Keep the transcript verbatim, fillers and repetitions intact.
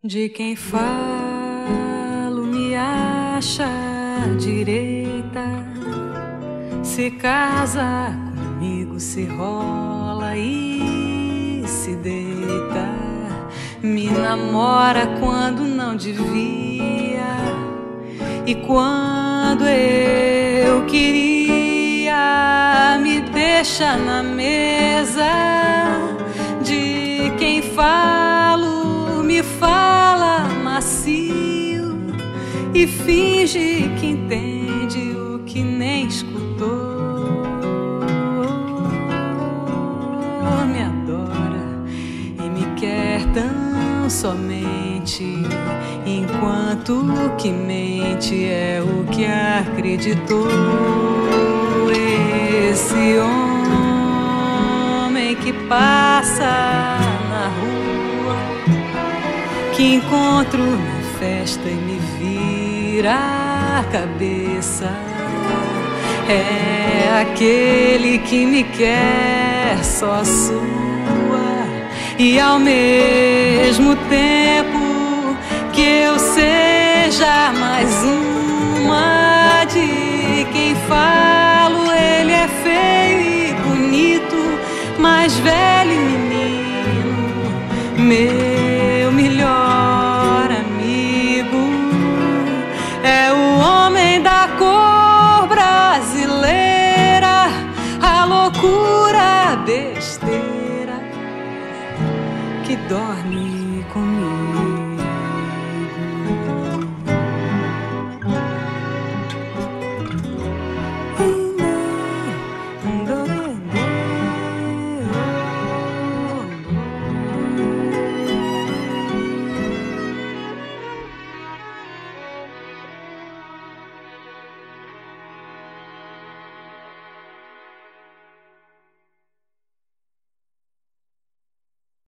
De quem falo me acha direita, se casa comigo, se rola e se deita, me namora quando não devia e quando eu queria, me deixa na mesa. De quem falo me fala macio e finge que entende o que nem escutou. Me adora e me quer tão somente, enquanto o que mente é o que acreditou. Esse homem que passa na rua, que encontro na festa e me vira a cabeça, é aquele que me quer só sua e ao mesmo tempo que eu seja mais uma. De quem falo, ele é feio e bonito, mais velho e menino, meu melhor amigo. É o homem da cor brasileira, a loucura, a besteira que dorme comigo.